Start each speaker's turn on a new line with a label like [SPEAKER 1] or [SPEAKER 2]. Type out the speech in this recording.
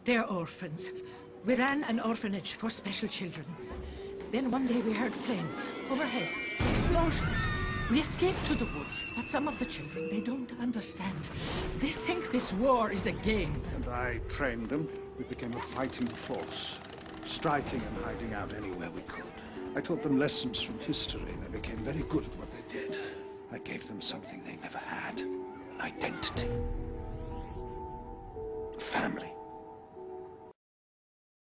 [SPEAKER 1] They're orphans. We ran an orphanage for special children. Then one day we heard planes overhead, explosions. We escaped to the woods, but some of the children, they don't understand. They think this war is a game.
[SPEAKER 2] And I trained them. We became a fighting force, striking and hiding out anywhere we could. I taught them lessons from history. They became very good at what they did. I gave them something they never had, an identity, a family.